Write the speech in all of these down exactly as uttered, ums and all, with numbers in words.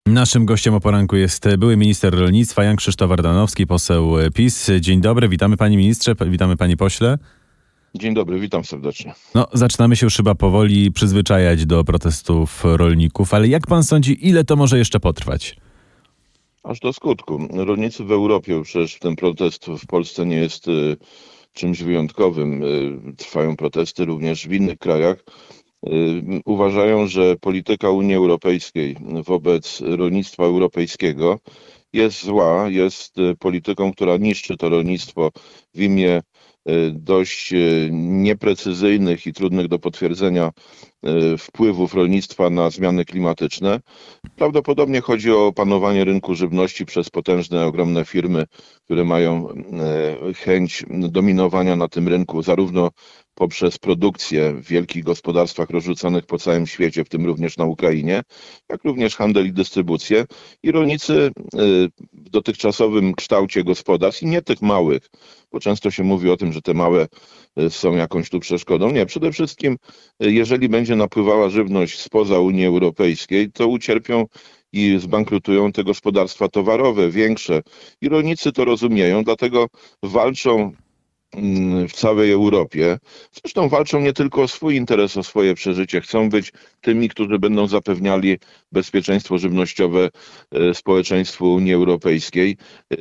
Naszym gościem o poranku jest były minister rolnictwa Jan Krzysztof Ardanowski, poseł PiS. Dzień dobry, witamy panie ministrze, witamy panie pośle. Dzień dobry, witam serdecznie. No, zaczynamy się już chyba powoli przyzwyczajać do protestów rolników, ale jak pan sądzi, ile to może jeszcze potrwać? Aż do skutku. Rolnicy w Europie, przecież ten protest w Polsce nie jest y, czymś wyjątkowym. Y, trwają protesty również w innych krajach. Y, uważają, że polityka Unii Europejskiej wobec rolnictwa europejskiego jest zła, jest y, polityką, która niszczy to rolnictwo w imię dość nieprecyzyjnych i trudnych do potwierdzenia wpływów rolnictwa na zmiany klimatyczne. Prawdopodobnie chodzi o opanowanie rynku żywności przez potężne, ogromne firmy, które mają chęć dominowania na tym rynku, zarówno poprzez produkcję w wielkich gospodarstwach rozrzuconych po całym świecie, w tym również na Ukrainie, jak również handel i dystrybucję. I rolnicy w dotychczasowym kształcie gospodarstw, i nie tych małych, bo często się mówi o tym, że te małe są jakąś tu przeszkodą. Nie, przede wszystkim jeżeli będzie napływała żywność spoza Unii Europejskiej, to ucierpią i zbankrutują te gospodarstwa towarowe, większe. I rolnicy to rozumieją, dlatego walczą w całej Europie. Zresztą walczą nie tylko o swój interes, o swoje przeżycie. Chcą być tymi, którzy będą zapewniali bezpieczeństwo żywnościowe społeczeństwu Unii Europejskiej.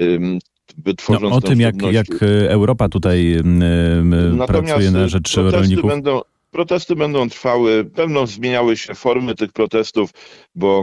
No, o tym, jak, jak Europa tutaj Natomiast pracuje na rzecz rolników. Będą, protesty będą trwały, będą zmieniały się formy tych protestów, bo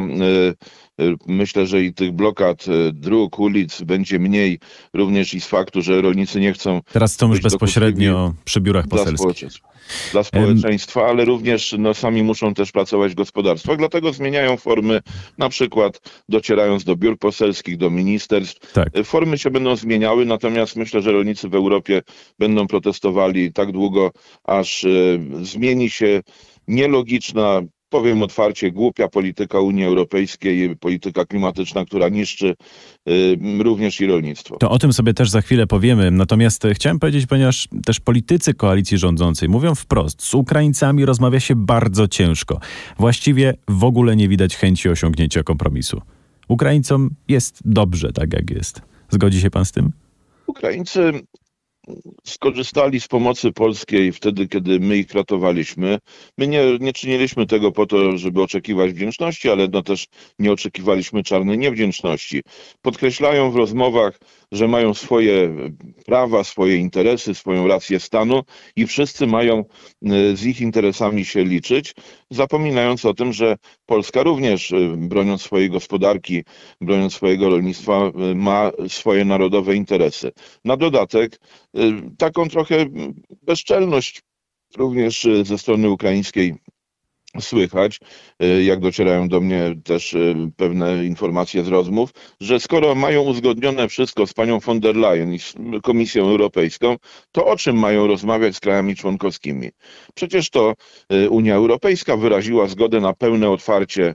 y, myślę, że i tych blokad dróg, ulic będzie mniej, również i z faktu, że rolnicy nie chcą... Teraz są już bezpośrednio przy biurach poselskich. Dla społeczeństwa, ale również no, sami muszą też pracować w gospodarstwach, dlatego zmieniają formy, na przykład docierając do biur poselskich, do ministerstw. Tak. Formy się będą zmieniały, natomiast myślę, że rolnicy w Europie będą protestowali tak długo, aż y, zmieni się nielogiczna, powiem otwarcie, głupia polityka Unii Europejskiej, polityka klimatyczna, która niszczy y, również i rolnictwo. To o tym sobie też za chwilę powiemy. Natomiast chciałem powiedzieć, ponieważ też politycy koalicji rządzącej mówią wprost, z Ukraińcami rozmawia się bardzo ciężko. Właściwie w ogóle nie widać chęci osiągnięcia kompromisu. Ukraińcom jest dobrze, tak jak jest. Zgodzi się pan z tym? Ukraińcy skorzystali z pomocy polskiej wtedy, kiedy my ich ratowaliśmy. My nie, nie czyniliśmy tego po to, żeby oczekiwać wdzięczności, ale no też nie oczekiwaliśmy czarnej niewdzięczności. Podkreślają w rozmowach, że mają swoje prawa, swoje interesy, swoją rację stanu i wszyscy mają z ich interesami się liczyć, zapominając o tym, że Polska również, broniąc swojej gospodarki, broniąc swojego rolnictwa, ma swoje narodowe interesy. Na dodatek taką trochę bezczelność również ze strony ukraińskiej słychać, jak docierają do mnie też pewne informacje z rozmów, że skoro mają uzgodnione wszystko z panią von der Leyen i z Komisją Europejską, to o czym mają rozmawiać z krajami członkowskimi? Przecież to Unia Europejska wyraziła zgodę na pełne otwarcie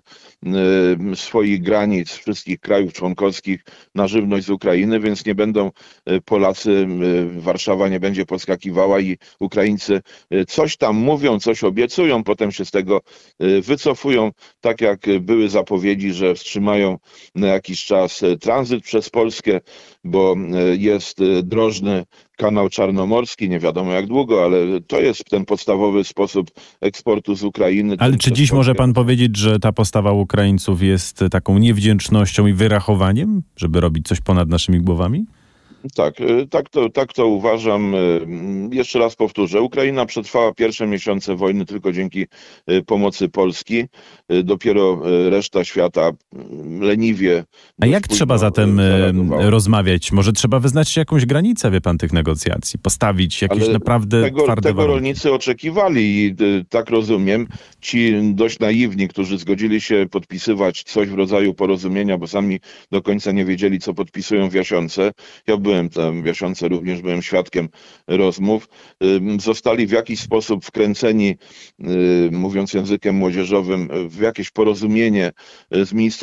swoich granic wszystkich krajów członkowskich na żywność z Ukrainy, więc nie będą Polacy, Warszawa nie będzie podskakiwała i Ukraińcy coś tam mówią, coś obiecują, potem się z tego wycofują, tak jak były zapowiedzi, że wstrzymają na jakiś czas tranzyt przez Polskę, bo jest drożny kanał czarnomorski, nie wiadomo jak długo, ale to jest ten podstawowy sposób eksportu z Ukrainy. Ale czy dziś może pan powiedzieć, że ta postawa Ukraińców jest taką niewdzięcznością i wyrachowaniem, żeby robić coś ponad naszymi głowami? Tak, tak to, tak to uważam. Jeszcze raz powtórzę, Ukraina przetrwała pierwsze miesiące wojny tylko dzięki pomocy Polski. Dopiero reszta świata leniwie... A jak trzeba zatem zareagowała. rozmawiać? Może trzeba wyznaczyć jakąś granicę, wie pan, tych negocjacji? Postawić jakieś Ale naprawdę tego, twarde tego warunki? rolnicy oczekiwali i tak rozumiem, ci dość naiwni, którzy zgodzili się podpisywać coś w rodzaju porozumienia, bo sami do końca nie wiedzieli, co podpisują w Jasionce. Ja byłem tam w Jasionce, również byłem świadkiem rozmów. Zostali w jakiś sposób wkręceni, mówiąc językiem młodzieżowym, w jakieś porozumienie z ministrem Siekierskim.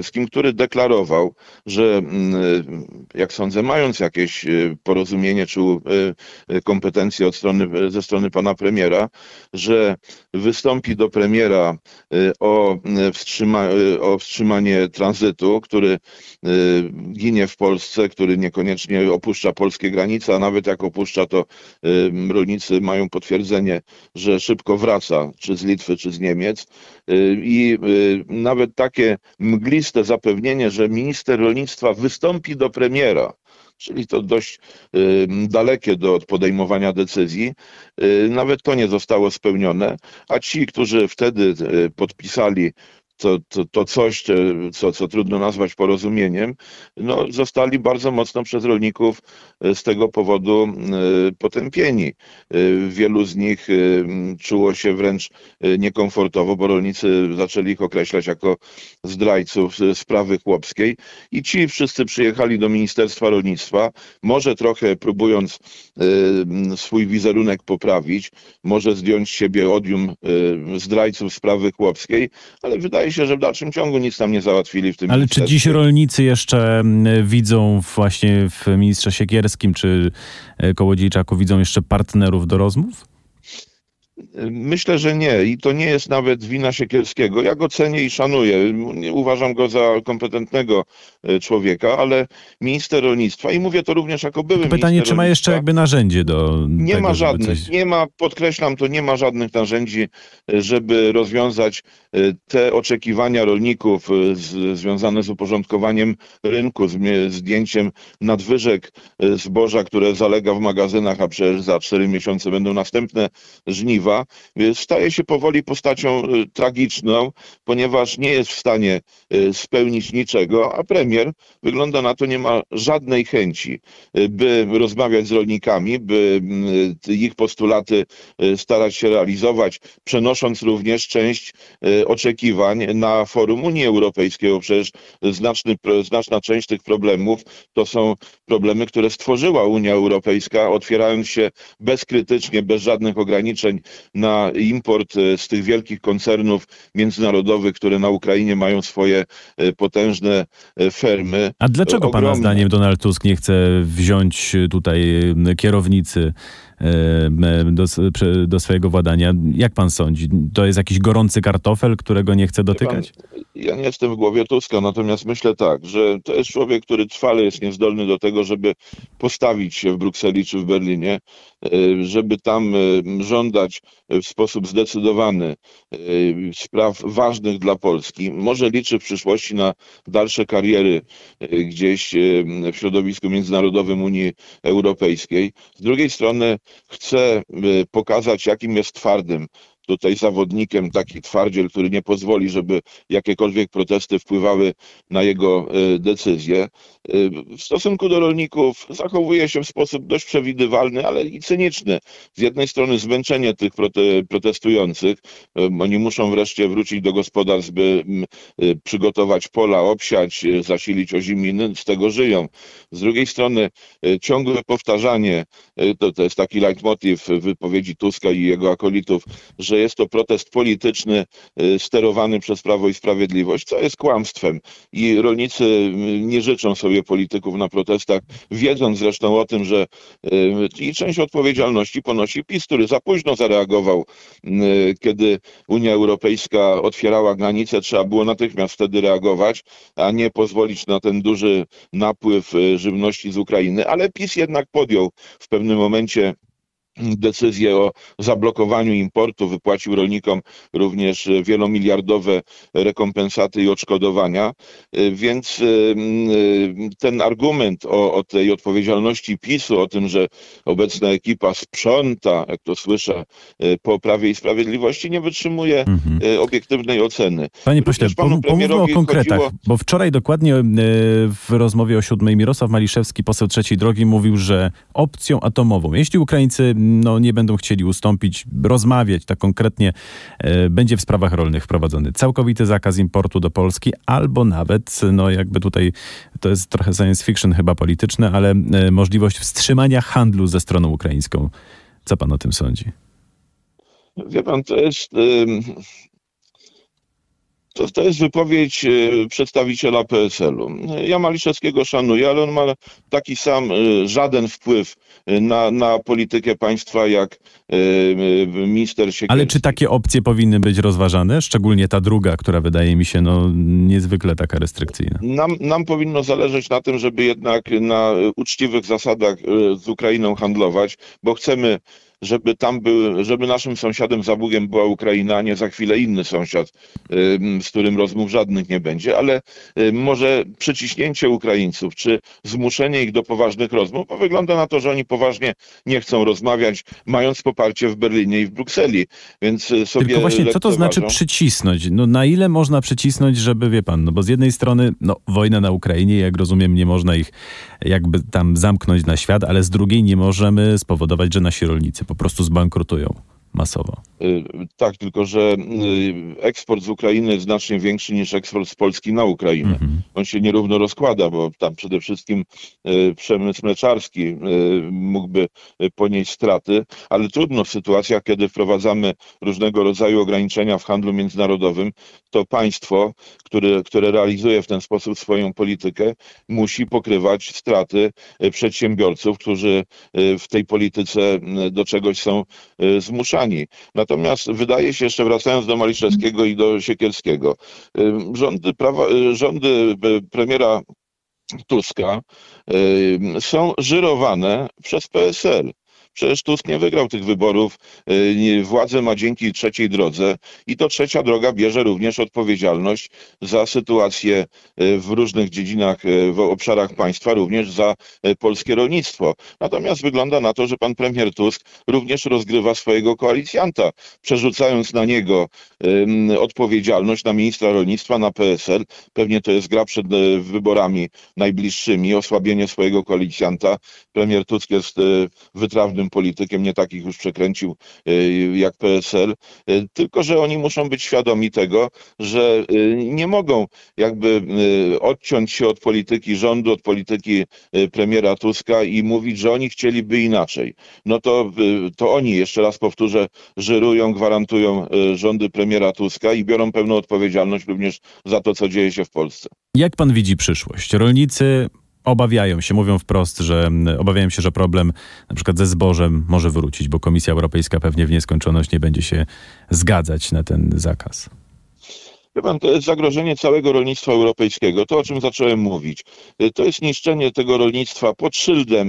Siekierskim, który deklarował, że jak sądzę, mając jakieś porozumienie czy kompetencje od strony, ze strony pana premiera, że wystąpi do premiera o, wstrzyma, o wstrzymanie tranzytu, który ginie w Polsce, który niekoniecznie opuszcza polskie granice, a nawet jak opuszcza, to rolnicy mają potwierdzenie, że szybko wraca, czy z Litwy, czy z Niemiec. I nawet takie mgliste zapewnienie, że minister rolnictwa wystąpi do premiera, czyli to dość dalekie do podejmowania decyzji, nawet to nie zostało spełnione, a ci, którzy wtedy podpisali To, to, to coś, co, co trudno nazwać porozumieniem, no, zostali bardzo mocno przez rolników z tego powodu potępieni. Wielu z nich czuło się wręcz niekomfortowo, bo rolnicy zaczęli ich określać jako zdrajców sprawy chłopskiej i ci wszyscy przyjechali do Ministerstwa Rolnictwa, może trochę próbując swój wizerunek poprawić, może zdjąć z siebie odium zdrajców sprawy chłopskiej, ale wydaje się, że w dalszym ciągu nic tam nie załatwili w tym. Ale czy dziś rolnicy jeszcze widzą właśnie w ministrze Siekierskim czy Kołodziejczaku widzą jeszcze partnerów do rozmów? Myślę, że nie i to nie jest nawet wina Siekierskiego. Ja go cenię i szanuję. Uważam go za kompetentnego człowieka, ale minister rolnictwa, i mówię to również jako były minister Pytanie, czy ma jeszcze rolnictwa, jakby narzędzie do nie tego, ma żadnych, coś... nie ma, podkreślam to, nie ma żadnych narzędzi, żeby rozwiązać te oczekiwania rolników z, związane z uporządkowaniem rynku, z zdjęciem nadwyżek zboża, które zalega w magazynach, a przecież za cztery miesiące będą następne żniwa. Staje się powoli postacią tragiczną, ponieważ nie jest w stanie spełnić niczego, a premier, wygląda na to, nie ma żadnej chęci, by rozmawiać z rolnikami, by ich postulaty starać się realizować, przenosząc również część oczekiwań na forum Unii Europejskiej, bo przecież znaczny, znaczna część tych problemów to są problemy, które stworzyła Unia Europejska, otwierając się bezkrytycznie, bez żadnych ograniczeń na import z tych wielkich koncernów międzynarodowych, które na Ukrainie mają swoje potężne fermy. A dlaczego Ogromne. Pana zdaniem Donald Tusk nie chce wziąć tutaj kierownicy do, do swojego władania? Jak pan sądzi? To jest jakiś gorący kartofel, którego nie chce dotykać? Pan, ja nie jestem w głowie Tuska, natomiast myślę tak, że to jest człowiek, który trwale jest niezdolny do tego, żeby postawić się w Brukseli czy w Berlinie, żeby tam żądać w sposób zdecydowany spraw ważnych dla Polski. Może liczy w przyszłości na dalsze kariery gdzieś w środowisku międzynarodowym Unii Europejskiej. Z drugiej strony chce pokazać, jakim jest twardym tutaj zawodnikiem, taki twardziel, który nie pozwoli, żeby jakiekolwiek protesty wpływały na jego decyzje. W stosunku do rolników zachowuje się w sposób dość przewidywalny, ale i cyniczny. Z jednej strony zmęczenie tych protestujących. Oni muszą wreszcie wrócić do gospodarstw, by przygotować pola, obsiać, zasilić oziminy, z tego żyją. Z drugiej strony ciągłe powtarzanie, to, to jest taki leitmotiv wypowiedzi Tuska i jego akolitów, że jest to protest polityczny sterowany przez Prawo i Sprawiedliwość, co jest kłamstwem. I rolnicy nie życzą sobie polityków na protestach, wiedząc zresztą o tym, że i część odpowiedzialności ponosi PiS, który za późno zareagował, kiedy Unia Europejska otwierała granice. Trzeba było natychmiast wtedy reagować, a nie pozwolić na ten duży napływ żywności z Ukrainy. Ale PiS jednak podjął w pewnym momencie decyzję o zablokowaniu importu, wypłacił rolnikom również wielomiliardowe rekompensaty i odszkodowania, więc ten argument o, o tej odpowiedzialności PiSu, o tym, że obecna ekipa sprząta, jak to słyszę, po Prawie i Sprawiedliwości, nie wytrzymuje mhm. obiektywnej oceny. Panie pośle, pomówmy o konkretach, chodziło... bo wczoraj dokładnie w rozmowie o siódmej Mirosław Maliszewski, poseł Trzeciej Drogi, mówił, że opcją atomową, jeśli Ukraińcy no, nie będą chcieli ustąpić, rozmawiać tak konkretnie, e, będzie w sprawach rolnych wprowadzony całkowity zakaz importu do Polski, albo nawet, no jakby tutaj, to jest trochę science fiction chyba polityczne, ale e, możliwość wstrzymania handlu ze stroną ukraińską. Co pan o tym sądzi? Wie pan, to jest... Yy... To, to jest wypowiedź e, przedstawiciela P S L u. Ja Maliszewskiego szanuję, ale on ma taki sam e, żaden wpływ na, na politykę państwa jak e, e, minister Siekierski. Ale czy takie opcje powinny być rozważane? Szczególnie ta druga, która wydaje mi się no, niezwykle taka restrykcyjna. Nam, nam powinno zależeć na tym, żeby jednak na uczciwych zasadach e, z Ukrainą handlować, bo chcemy, żeby tam był, żeby naszym sąsiadem za Bugiem była Ukraina, a nie za chwilę inny sąsiad, z którym rozmów żadnych nie będzie, ale może przyciśnięcie Ukraińców, czy zmuszenie ich do poważnych rozmów, bo wygląda na to, że oni poważnie nie chcą rozmawiać, mając poparcie w Berlinie i w Brukseli, więc sobie Tylko właśnie, co to znaczy przycisnąć? No na ile można przycisnąć, żeby, wie pan, no bo z jednej strony, no wojna na Ukrainie, jak rozumiem, nie można ich jakby tam zamknąć na świat, ale z drugiej nie możemy spowodować, że nasi rolnicy po prostu zbankrutują masowo. Tak, tylko że eksport z Ukrainy jest znacznie większy niż eksport z Polski na Ukrainę. Mhm. On się nierówno rozkłada, bo tam przede wszystkim przemysł mleczarski mógłby ponieść straty, ale trudno w sytuacjach, kiedy wprowadzamy różnego rodzaju ograniczenia w handlu międzynarodowym, to państwo, które, które realizuje w ten sposób swoją politykę, musi pokrywać straty przedsiębiorców, którzy w tej polityce do czegoś są zmuszani. Natomiast wydaje się, jeszcze wracając do Maliszewskiego i do Siekierskiego, rządy, prawa, rządy premiera Tuska są żyrowane przez P S L. Przecież Tusk nie wygrał tych wyborów, władzę ma dzięki trzeciej drodze i to trzecia droga bierze również odpowiedzialność za sytuację w różnych dziedzinach, w obszarach państwa, również za polskie rolnictwo. Natomiast wygląda na to, że pan premier Tusk również rozgrywa swojego koalicjanta, przerzucając na niego odpowiedzialność, na ministra rolnictwa, na P S L. Pewnie to jest gra przed wyborami najbliższymi, osłabienie swojego koalicjanta. Premier Tusk jest wytrawnym politykiem, nie takich już przekręcił jak P S L, tylko że oni muszą być świadomi tego, że nie mogą jakby odciąć się od polityki rządu, od polityki premiera Tuska i mówić, że oni chcieliby inaczej. No to, to oni, jeszcze raz powtórzę, żyrują, gwarantują rządy premiera Tuska i biorą pełną odpowiedzialność również za to, co dzieje się w Polsce. Jak pan widzi przyszłość? Rolnicy obawiają się, mówią wprost, że obawiają się, że problem na przykład ze zbożem może wrócić, bo Komisja Europejska pewnie w nieskończoność nie będzie się zgadzać na ten zakaz. Wie pan, to jest zagrożenie całego rolnictwa europejskiego. To, o czym zacząłem mówić. To jest niszczenie tego rolnictwa pod szyldem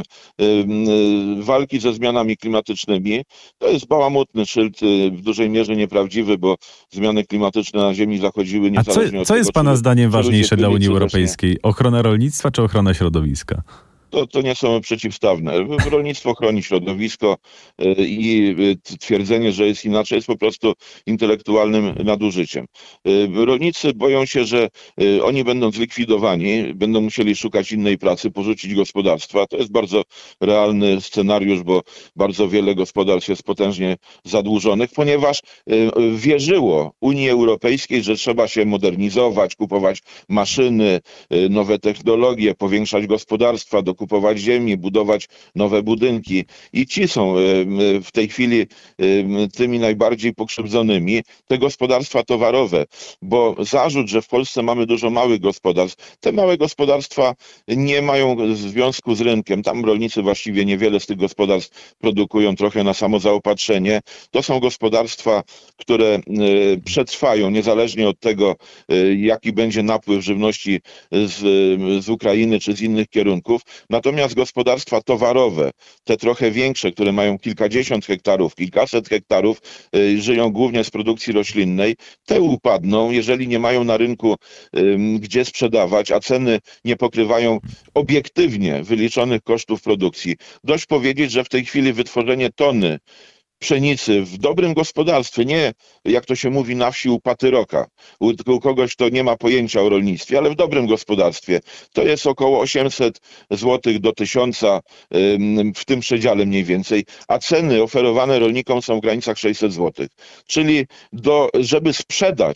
walki ze zmianami klimatycznymi. To jest bałamutny szyld, w dużej mierze nieprawdziwy, bo zmiany klimatyczne na Ziemi zachodziły niezależnie co, od co tego, jest pana czy, zdaniem czy ważniejsze dla Unii Europejskiej? Ochrona rolnictwa czy ochrona środowiska? To, to nie są przeciwstawne. Rolnictwo chroni środowisko i twierdzenie, że jest inaczej, jest po prostu intelektualnym nadużyciem. Rolnicy boją się, że oni będą zlikwidowani, będą musieli szukać innej pracy, porzucić gospodarstwa. To jest bardzo realny scenariusz, bo bardzo wiele gospodarstw jest potężnie zadłużonych, ponieważ wierzyło Unii Europejskiej, że trzeba się modernizować, kupować maszyny, nowe technologie, powiększać gospodarstwa, dokupować kupować ziemi, budować nowe budynki. I ci są w tej chwili tymi najbardziej pokrzywdzonymi, te gospodarstwa towarowe, bo zarzut, że w Polsce mamy dużo małych gospodarstw, te małe gospodarstwa nie mają związku z rynkiem. Tam rolnicy właściwie niewiele z tych gospodarstw produkują, trochę na samozaopatrzenie. To są gospodarstwa, które przetrwają niezależnie od tego, jaki będzie napływ żywności z, z Ukrainy czy z innych kierunków. Natomiast gospodarstwa towarowe, te trochę większe, które mają kilkadziesiąt hektarów, kilkaset hektarów, y, żyją głównie z produkcji roślinnej, te upadną, jeżeli nie mają na rynku y, gdzie sprzedawać, a ceny nie pokrywają obiektywnie wyliczonych kosztów produkcji. Dość powiedzieć, że w tej chwili wytworzenie tony pszenicy w dobrym gospodarstwie, nie jak to się mówi na wsi u patyroka, u, u kogoś, kto nie ma pojęcia o rolnictwie, ale w dobrym gospodarstwie, to jest około osiemset złotych do tysiąca w tym przedziale mniej więcej, a ceny oferowane rolnikom są w granicach sześćset złotych. Czyli do, żeby sprzedać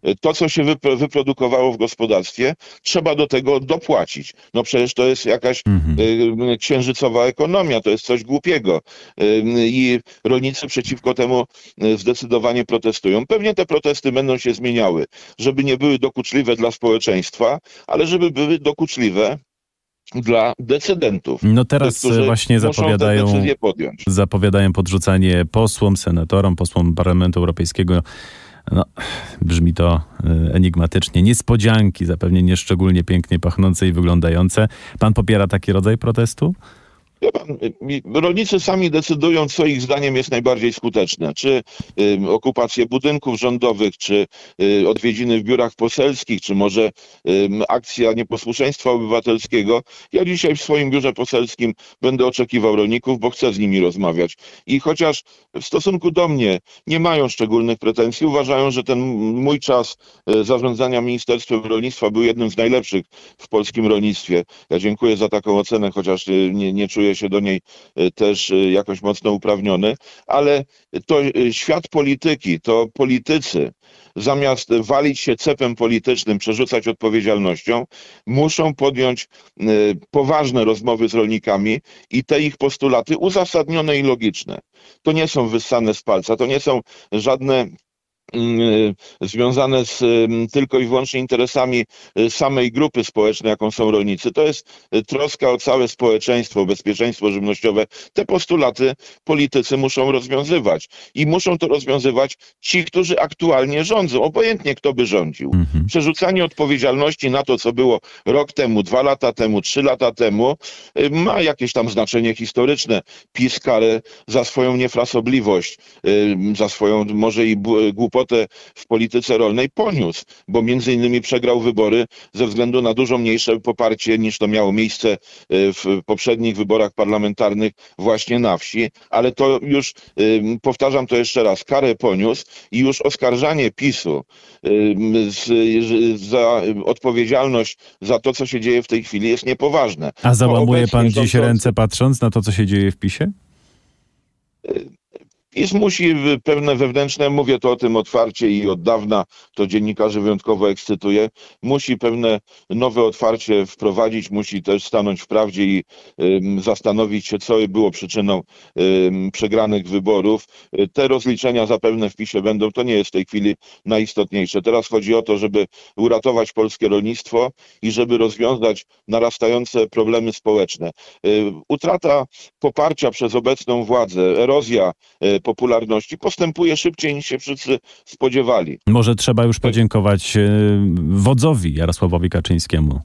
to, co się wypro- wyprodukowało w gospodarstwie, trzeba do tego dopłacić. No przecież to jest jakaś Mhm. y, księżycowa ekonomia, to jest coś głupiego. Y, I rolnicy przeciwko temu y, zdecydowanie protestują. Pewnie te protesty będą się zmieniały, żeby nie były dokuczliwe dla społeczeństwa, ale żeby były dokuczliwe dla decydentów. No Tych, teraz którzy właśnie muszą te zapowiadają, decyzje podjąć. zapowiadają podrzucanie posłom, senatorom, posłom Parlamentu Europejskiego. No, brzmi to y, enigmatycznie. Niespodzianki, zapewne nie szczególnie pięknie pachnące i wyglądające. Pan popiera taki rodzaj protestu? Wie pan, rolnicy sami decydują, co ich zdaniem jest najbardziej skuteczne. Czy y, okupacje budynków rządowych, czy y, odwiedziny w biurach poselskich, czy może y, akcja nieposłuszeństwa obywatelskiego. Ja dzisiaj w swoim biurze poselskim będę oczekiwał rolników, bo chcę z nimi rozmawiać. I chociaż w stosunku do mnie nie mają szczególnych pretensji, uważają, że ten mój czas y, zarządzania Ministerstwem Rolnictwa był jednym z najlepszych w polskim rolnictwie. Ja dziękuję za taką ocenę, chociaż y, nie, nie czuję się do niej też jakoś mocno uprawniony, ale to świat polityki, to politycy zamiast walić się cepem politycznym, przerzucać odpowiedzialnością, muszą podjąć poważne rozmowy z rolnikami i te ich postulaty uzasadnione i logiczne. To nie są wyssane z palca, to nie są żadne związane z tylko i wyłącznie interesami samej grupy społecznej, jaką są rolnicy. To jest troska o całe społeczeństwo, o bezpieczeństwo żywnościowe. Te postulaty politycy muszą rozwiązywać i muszą to rozwiązywać ci, którzy aktualnie rządzą, obojętnie kto by rządził. Mhm. Przerzucanie odpowiedzialności na to, co było rok temu, dwa lata temu, trzy lata temu, ma jakieś tam znaczenie historyczne. PiS karę za swoją niefrasobliwość, za swoją może i głupotę w polityce rolnej poniósł, bo między innymi przegrał wybory ze względu na dużo mniejsze poparcie niż to miało miejsce w poprzednich wyborach parlamentarnych właśnie na wsi, ale to już, powtarzam to jeszcze raz, karę poniósł i już oskarżanie PiSu za odpowiedzialność za to, co się dzieje w tej chwili jest niepoważne. A załamuje pan dziś rządzący... ręce patrząc na to, co się dzieje w PiSie? PiS musi pewne wewnętrzne, mówię to o tym otwarcie i od dawna, to dziennikarzy wyjątkowo ekscytuje, musi pewne nowe otwarcie wprowadzić, musi też stanąć w prawdzie i um, zastanowić się, co było przyczyną um, przegranych wyborów. Te rozliczenia zapewne w PiSie będą, to nie jest w tej chwili najistotniejsze. Teraz chodzi o to, żeby uratować polskie rolnictwo i żeby rozwiązać narastające problemy społeczne. Um, utrata poparcia przez obecną władzę, erozja um, popularności postępuje szybciej niż się wszyscy spodziewali. Może trzeba już podziękować wodzowi Jarosławowi Kaczyńskiemu.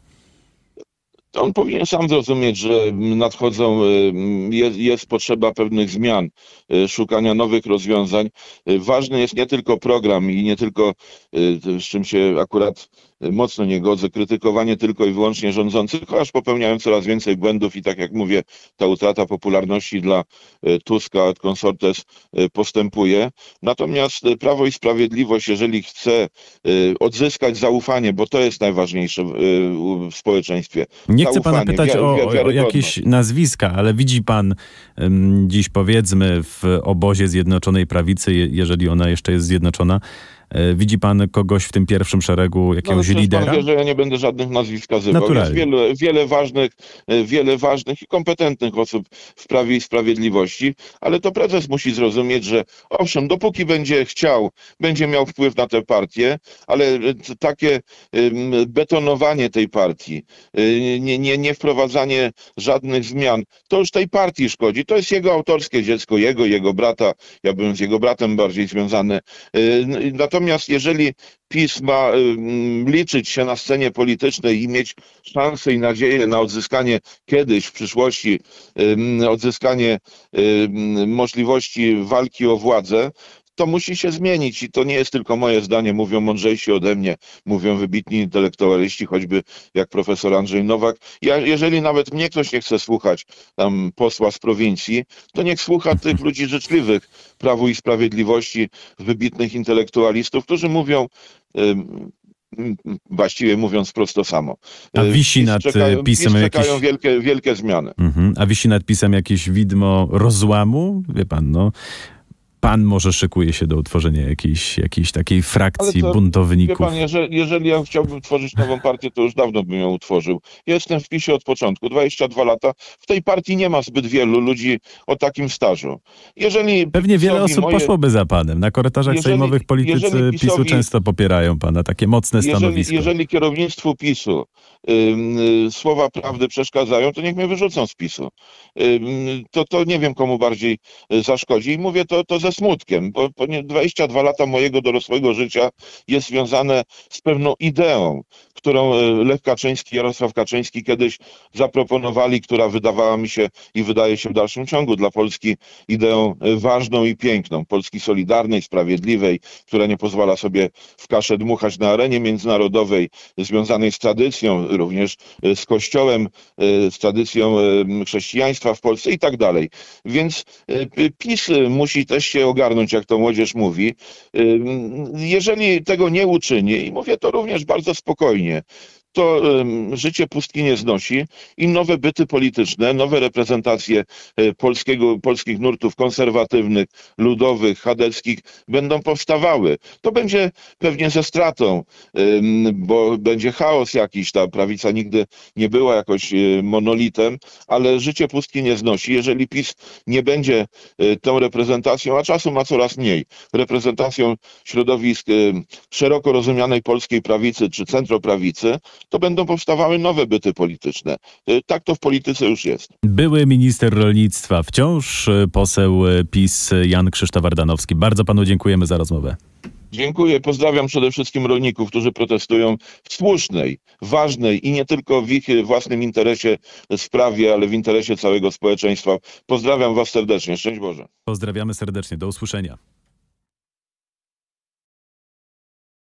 On powinien sam zrozumieć, że nadchodzą, jest, jest potrzeba pewnych zmian, szukania nowych rozwiązań. Ważny jest nie tylko program i nie tylko, z czym się akurat mocno nie godzę, krytykowanie tylko i wyłącznie rządzących, chociaż popełniają coraz więcej błędów i tak jak mówię, ta utrata popularności dla Tuska od Consortes postępuje. Natomiast Prawo i Sprawiedliwość, jeżeli chce odzyskać zaufanie, bo to jest najważniejsze w społeczeństwie. Nie chcę pana Zaufanie, pytać wi- o, wi- o jakieś nazwiska, ale widzi pan um, dziś, powiedzmy, w obozie Zjednoczonej Prawicy, je, jeżeli ona jeszcze jest zjednoczona, widzi pan kogoś w tym pierwszym szeregu, jakiegoś no, lidera? Pan wie, że ja nie będę żadnych nazwisk wskazywał. Naturalnie. Jest wiele, wiele, ważnych, wiele ważnych i kompetentnych osób w Prawie i Sprawiedliwości, ale to prezes musi zrozumieć, że owszem, dopóki będzie chciał, będzie miał wpływ na tę partię, ale takie betonowanie tej partii, nie, nie, nie wprowadzanie żadnych zmian, to już tej partii szkodzi. To jest jego autorskie dziecko, jego, jego brata. Ja bym z jego bratem bardziej związany. Natomiast Natomiast jeżeli PiS ma liczyć się na scenie politycznej i mieć szansę i nadzieję na odzyskanie kiedyś w przyszłości, odzyskanie możliwości walki o władzę, to musi się zmienić i to nie jest tylko moje zdanie, mówią mądrzejsi ode mnie, mówią wybitni intelektualiści, choćby jak profesor Andrzej Nowak. Ja, jeżeli nawet mnie ktoś nie chce słuchać, tam posła z prowincji, to niech słucha tych ludzi życzliwych Prawu i Sprawiedliwości, wybitnych intelektualistów, którzy mówią, właściwie mówiąc prosto samo. A wisi nad czekają, PiS-em czekają jakieś... wielkie, wielkie zmiany. Mhm. A wisi nad PiS-em jakieś widmo rozłamu? Wie pan, no... pan może szykuje się do utworzenia jakiejś, jakiejś takiej frakcji to, buntowników? Wie pan, jeżeli, jeżeli ja chciałbym tworzyć nową partię, to już dawno bym ją utworzył. Ja jestem w PiSie od początku, dwadzieścia dwa lata. W tej partii nie ma zbyt wielu ludzi o takim stażu. Jeżeli Pewnie wiele PiS-owi osób moje, poszłoby za panem. Na korytarzach jeżeli, sejmowych politycy jeżeli PiSu PiS-owi, często popierają pana, takie mocne jeżeli, stanowisko. jeżeli kierownictwu PiSu y, y, słowa prawdy przeszkadzają, to niech mnie wyrzucą z PiSu. Y, to, to nie wiem, komu bardziej zaszkodzi. I mówię to, to ze smutkiem, bo, bo dwadzieścia dwa lata mojego dorosłego życia jest związane z pewną ideą, którą Lech Kaczyński, Jarosław Kaczyński kiedyś zaproponowali, która wydawała mi się i wydaje się w dalszym ciągu dla Polski ideą ważną i piękną. Polski solidarnej, sprawiedliwej, która nie pozwala sobie w kaszę dmuchać na arenie międzynarodowej, związanej z tradycją, również z Kościołem, z tradycją chrześcijaństwa w Polsce i tak dalej. Więc PiS musi też się ogarnąć, jak to młodzież mówi. Jeżeli tego nie uczyni, i mówię to również bardzo spokojnie, to um, życie pustki nie znosi i nowe byty polityczne, nowe reprezentacje e, polskiego, polskich nurtów konserwatywnych, ludowych, chadeckich będą powstawały. To będzie pewnie ze stratą, um, bo będzie chaos jakiś, ta prawica nigdy nie była jakoś e, monolitem, ale życie pustki nie znosi. Jeżeli PiS nie będzie e, tą reprezentacją, a czasu ma coraz mniej, reprezentacją środowisk e, szeroko rozumianej polskiej prawicy czy centroprawicy, to będą powstawały nowe byty polityczne. Tak to w polityce już jest. Były minister rolnictwa, wciąż poseł PiS Jan Krzysztof Ardanowski. Bardzo panu dziękujemy za rozmowę. Dziękuję. Pozdrawiam przede wszystkim rolników, którzy protestują w słusznej, ważnej i nie tylko w ich własnym interesie sprawie, ale w interesie całego społeczeństwa. Pozdrawiam was serdecznie. Szczęść Boże. Pozdrawiamy serdecznie. Do usłyszenia.